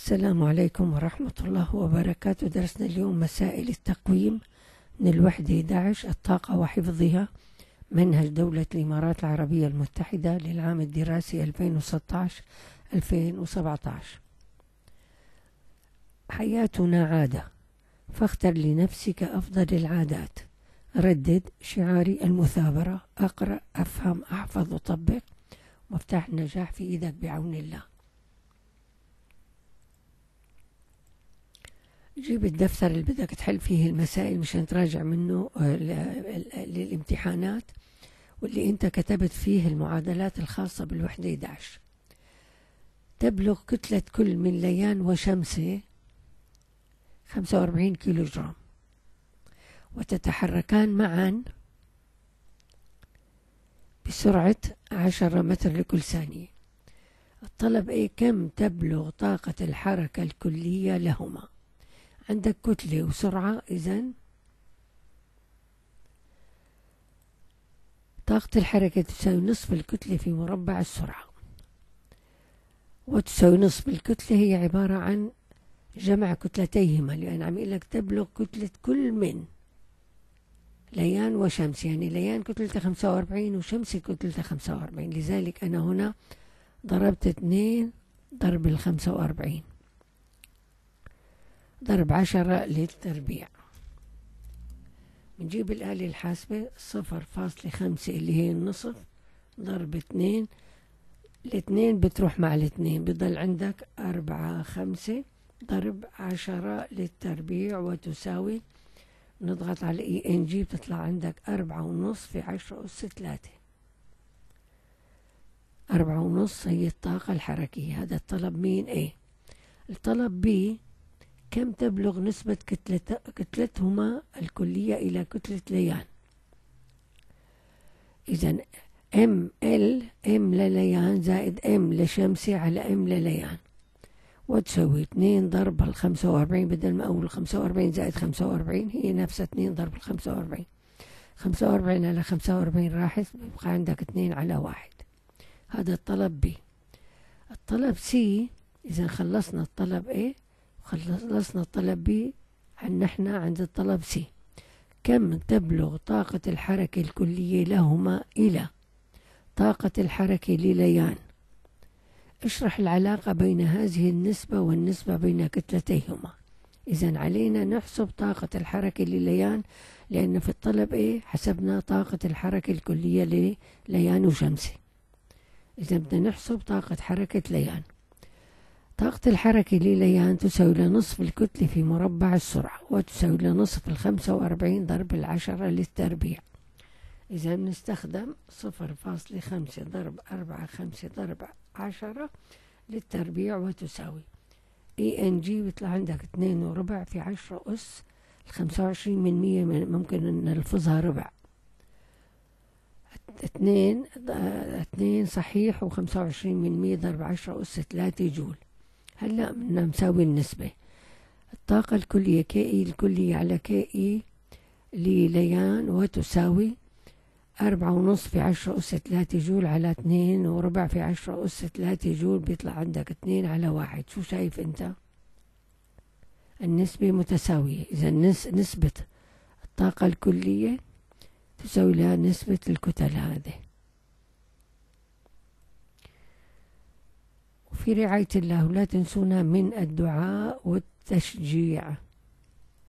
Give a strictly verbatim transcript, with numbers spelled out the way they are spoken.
السلام عليكم ورحمة الله وبركاته. درسنا اليوم مسائل التقويم من الوحدة أحد عشر الطاقة وحفظها، منهج دولة الإمارات العربية المتحدة للعام الدراسي ألفين وستة عشر ألفين وسبعة عشر. حياتنا عادة، فاختر لنفسك أفضل العادات. ردد شعاري المثابرة، أقرأ أفهم أحفظ أطبق. مفتاح النجاح في إيدك بعون الله. جيب الدفتر اللي بدك تحل فيه المسائل مشان تراجع منه للامتحانات، واللي انت كتبت فيه المعادلات الخاصة بالوحدة أحد عشر. تبلغ كتلة كل من ليان وشمسة خمسة وأربعين كيلو جرام، وتتحركان معا بسرعة عشرة متر لكل ثانية. الطلب ايه؟ كم تبلغ طاقة الحركة الكلية لهما؟ عندك كتلة وسرعة، إذن طاقة الحركة تساوي نصف الكتلة في مربع السرعة، وتساوي نصف الكتلة هي عبارة عن جمع كتلتيهما، لأن عم يقول لك تبلغ كتلة كل من ليان وشمس، يعني ليان كتلته خمسة وأربعين وشمس كتلته خمسة وأربعين، لذلك أنا هنا ضربت اثنين ضرب الخمسة وأربعين ضرب عشرة للتربيع. بنجيب الآلة الحاسبة، صفر فاصلة خمسة اللي هي النصف ضرب اثنين، الاثنين بتروح مع الاثنين بضل عندك أربعة خمسة ضرب عشرة للتربيع، وتساوي نضغط على اي ان جي بتطلع عندك أربعة ونص في عشرة أس ثلاثة. أربعة ونص هي الطاقة الحركية. هذا الطلب مين؟ ايه. الطلب بي، كم تبلغ نسبة كتلت كتلتهما الكلية إلى كتلة ليان؟ إذن ام ال ام لليان زائد ام لشمسي على ام لليان، وتسوي اثنين ضرب الخمسة وأربعين، بدل ما أقول خمسة وأربعين زائد خمسة وأربعين هي نفسها اثنين ضرب الخمسة وأربعين. خمسة وأربعين على خمسة وأربعين راحت، بيبقى عندك اثنين على واحد. هذا الطلب بي. الطلب سي، إذا خلصنا الطلب ايه خلصنا الطلب بي، عن نحن عند الطلب سي. كم تبلغ طاقة الحركة الكلية لهما إلى طاقة الحركة لليان؟ اشرح العلاقة بين هذه النسبة والنسبة بين كتلتيهما. إذن علينا نحسب طاقة الحركة لليان، لأن في الطلب ايه حسبنا طاقة الحركة الكلية لليان وشمسي. إذا بدنا نحسب طاقة حركة ليان. طاقة الحركة لليان تساوي لنصف الكتلة في مربع السرعة، وتساوي لنصف الخمسة وأربعين ضرب العشرة للتربيع. إذا بنستخدم صفر فاصلة خمسة ضرب أربعة خمسة ضرب عشرة للتربيع، وتساوي اي ان جي بيطلع عندك اثنين وربع في عشرة أس الخمسة وعشرين من مية، ممكن نلفظها ربع. اثنين اثنين صحيح وخمسة وعشرين من مية ضرب عشرة أس ثلاثة جول. هلا بدنا نساوي النسبة. الطاقة الكلية كي اي الكلية على كي اي لليان، وتساوي أربعة ونص في عشرة أس ثلاثة جول على اثنين وربع في عشرة أس ثلاثة جول، بيطلع عندك اثنين على واحد. شو شايف انت؟ النسبة متساوية. إذا نسبة الطاقة الكلية تساوي لها نسبة الكتل هذه. وفي رعاية الله، ولا تنسونا من الدعاء والتشجيع.